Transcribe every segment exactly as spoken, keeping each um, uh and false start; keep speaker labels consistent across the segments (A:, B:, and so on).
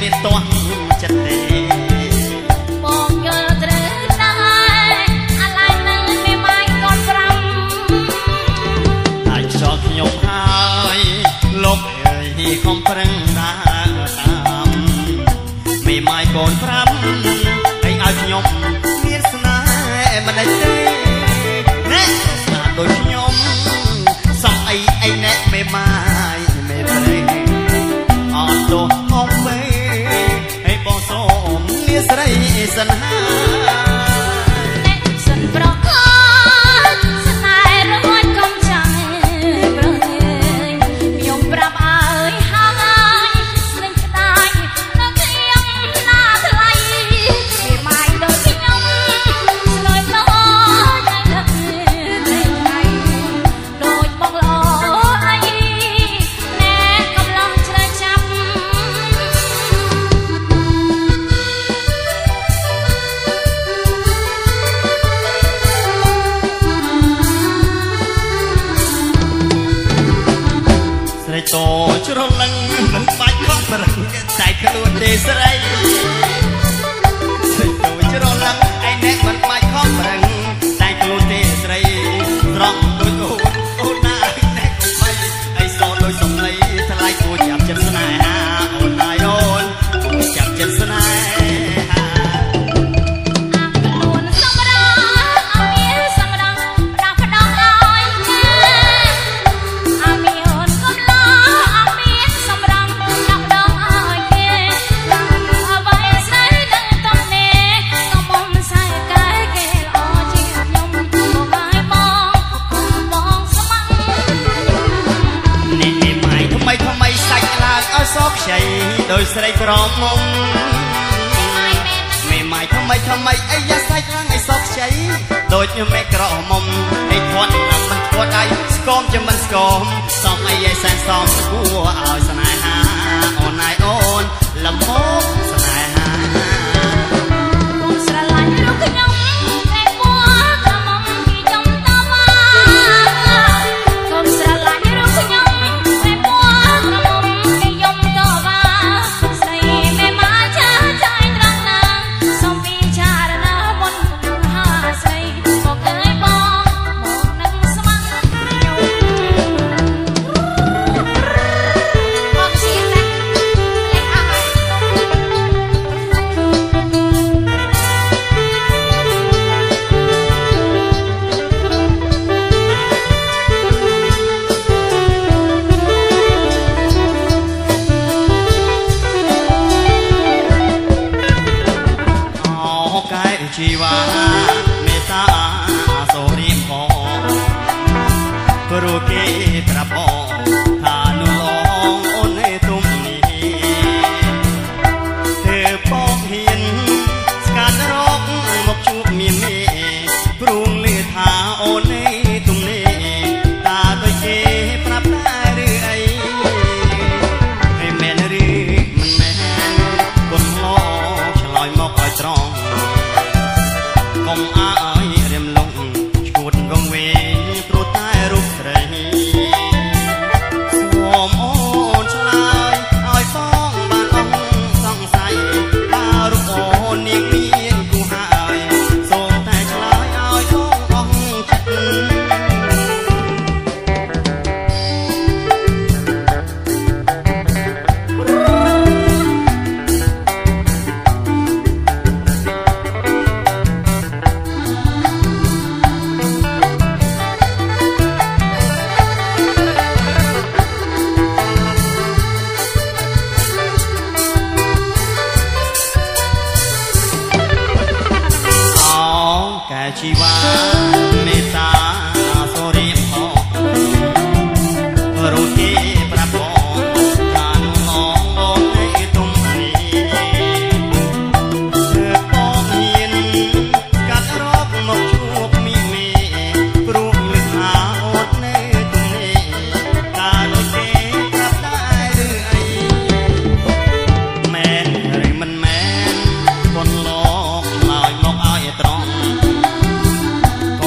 A: មានទាស់ចិត្តទេ
B: បងយល់ត្រូវណាស់អាឡៃនឹងមេម៉ាយកូនប្រាំ
A: អាចចោលខ្ញុំហើយលោកអើយខំប្រឹងដើរតាមមេម៉ាយកូនប្រាំឲ្យឲ្យខ្ញុំមានស្នេហ៍មិនដេចទេណែស្នាដូចខ្ញុំសំអីអីណែមេម៉ាយមេព្រៃអត់ទោះហំពេឲ្យបងសូមលាស្រីសិនហា
B: សិនប្រកបស្នេហ៍រួចកុំចាំប្រងខ្ញុំប្រាប់អើយហើយនឹងក្តាយនៅខ្ញុំណាថ្លៃមេម៉ាយដូចខ្ញុំស្រួយលោចឲ្យដឹកទៅថ្ងៃដូចបងល្អអីណែកំឡុងឆ្លើយចាប់
A: ស្រីតូចរលឹងមិនបាច់ខំប្រឹងតែខ្លួនទេស្រីស្រីតូចរលឹងឯអ្នកមិនបាច់ខំប្រឹងតែខ្លួនទេស្រីត្រង់ដូចអូនអូនណាអ្នកបីឯសដូចសំឡេងថ្លៃគួរចាប់ចិត្តស្នេហាអូនណាយអូនគួរចាប់ចិត្តស្នេហា
B: ខ្លួនសម្រាប់អមានសម្រាប់ផ្ដោះផ្ដោះឲ្យគេអមានអូនកុំឡោអមានសម្រាប់ផ្ដោះផ្ដោះឲ្យគេអ្វីស្រីនឹងតំណេកុំបំសើកែគេល្អជាខ្ញុំមកឲ្យបងបងស្ម័គ្រ
A: នេះមេម៉ាយថ្មីថ្មីសាច់ឡើងឲ្យសខ្ចីដោយស្រីក្រមុំមេម៉ាយថ្មីថ្មីអីយ៉ាសាច់ឡើងឲ្យសខ្ចីដូចមេក្រមុំឯធាត់ឡើងមិនធាត់ដៃស្គមជាមិនស្គមសំអីឲ្យសែនសំគួរឲ្យស្នេហាអូនណាយអូនល្មមស្នេហា
B: កុំស្រឡាញ់រូបខ្ញុំតែពួរក្រមុំពីខ្ញុំតវ៉ាកុំស្រឡាញ់រូបខ្ញុំតែពួរក្រមុំពីខ្ញុំតវ៉ាស្រីមេម៉ាចាចាយត្រង់ណាសូមពិចារណាមុននឹងហាស្រីមកអើយបងមកនឹងស្ម័គ្រខ្ញុំមកជាតែលេខអើ
A: អូកែជីវ៉ាមេតាសូរីផងព្រោះគេប្រាប់បងថានោះឡងអូនឯទុំនេះធ្វើបងហ៊ានស្កាត់រកមកជួបមានមេព្រោះលឺថាអូនឯទុំនេះតាដូចគេប្រាប់ដែរឬអីហើយមែនឬមិនមែនគុំឡងឆ្លើយមកឲ្យត្រង់កុំអើយរៀមលងឈួតវងវែងព្រោះតែរូបស្រីសូមអូនឆ្លើយឲ្យបងបានអង្គសង្ស័យថារូបអូននាងមានគូហើយសូមតែឆ្លើយឲ្យបងអង្គចិត្តកែជីវ៉ាមេតាសូរីផងព្រោះគេប្រាប់បងថានោះឡងអូនឯទុំនេះធ្វើបងហ៊ានកាត់រកមកជួបមីមេព្រោះលឺថាអូនឯទុំនេះតាដូចគេប្រាប់ដែរឬអីមែនឬមិនមែន คนโลกឆ្លើយមកឲ្យត្រង់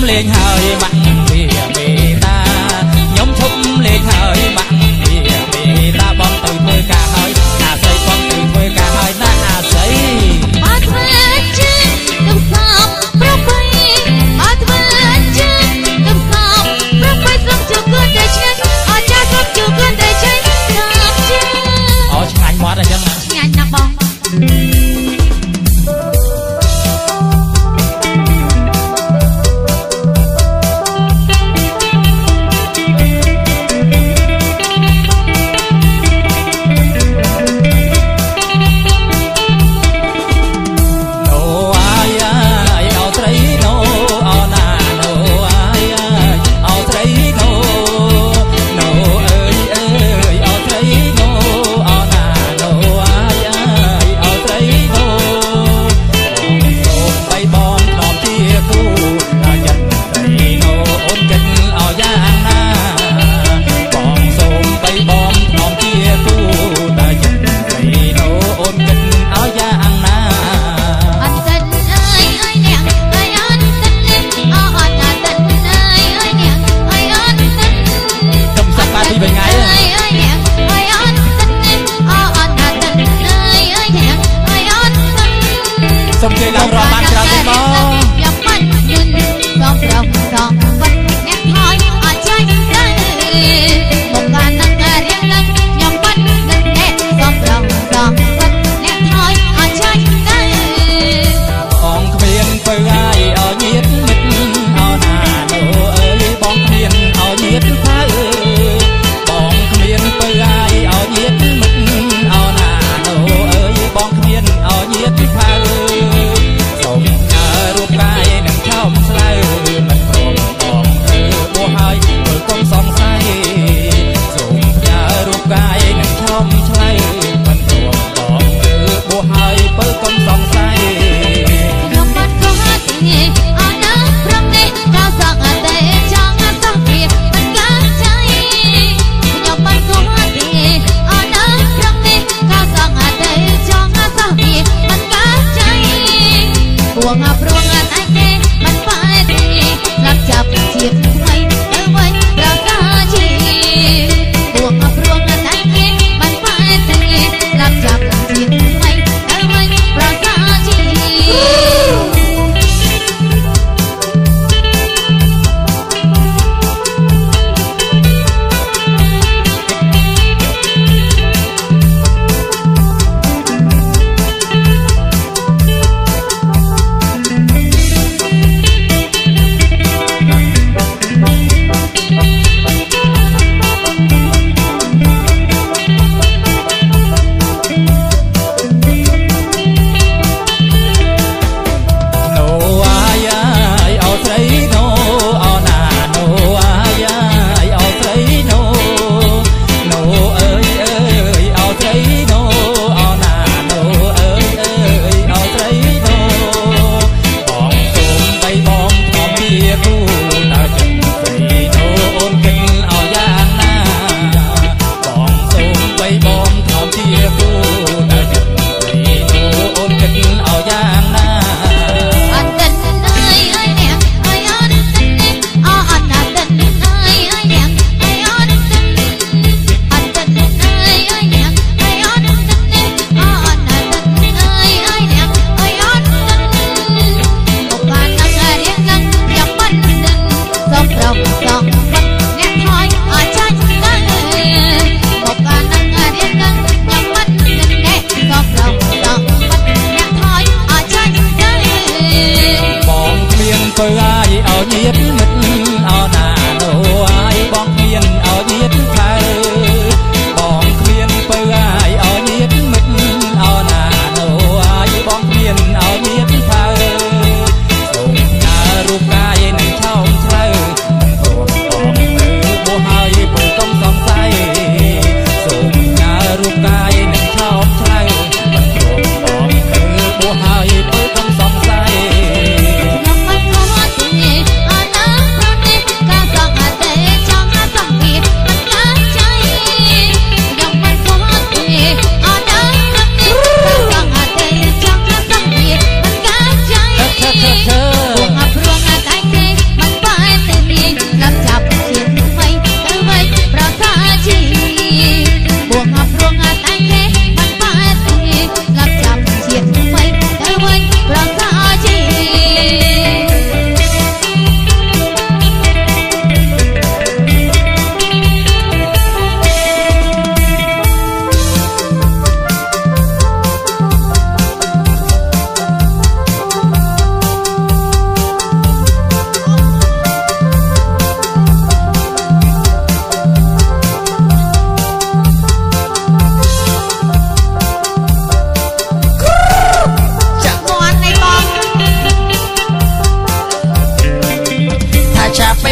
C: លេងហើយបាក់វាមេតាខ្ញុំឈប់លេងហើយបាក់វាមេតាបងទៅធ្វើការហើយអាស័យបងទៅធ្វើការហើយណាអាស័យ
B: អត់ធ្វើជើងកំសោបប្របីអត់ធ្វើជើងកំសោបប្របីស្លឹកជើងគួរតែឆ្ងាញ់អត់ចាស់ស្លឹកជើងគួរតែឆ្ងាញ់តាមជើង
C: អូឆ្ងាញ់មាត់អញ្ចឹងណា
B: ឆ្ងាញ់ណាស់បង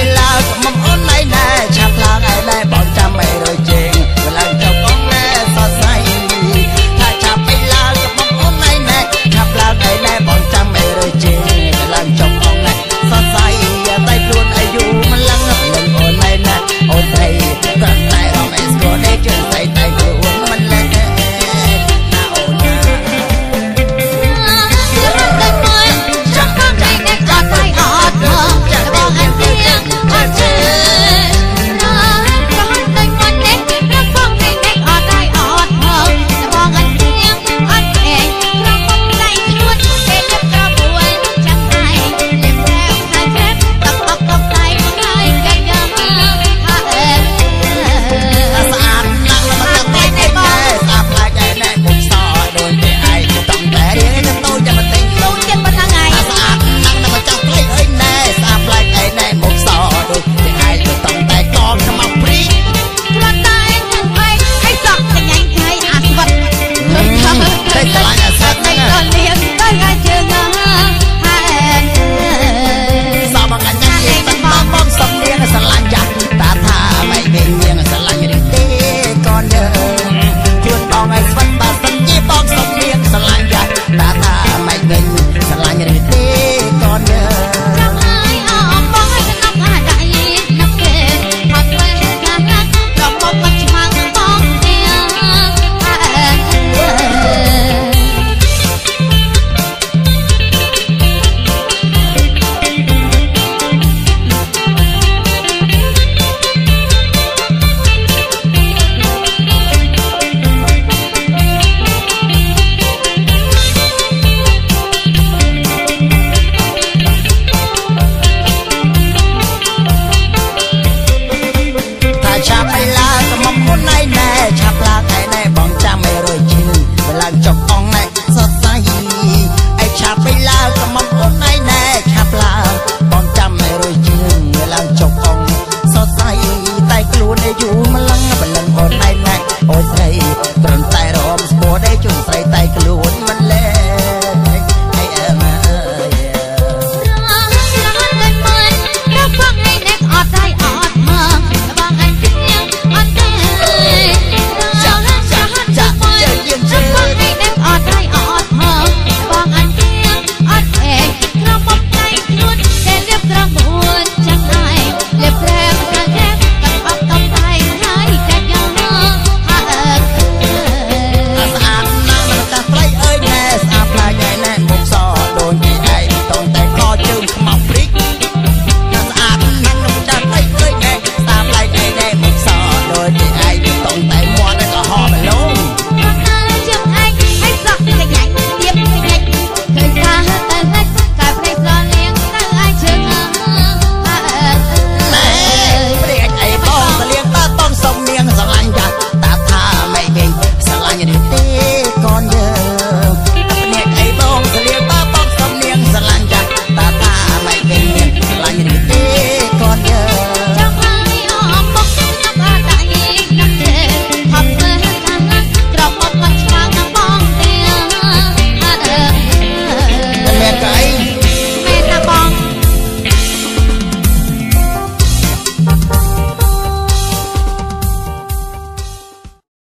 D: ឡើយក៏មកអូនណៃណែឆាប់ឡើងឯណែ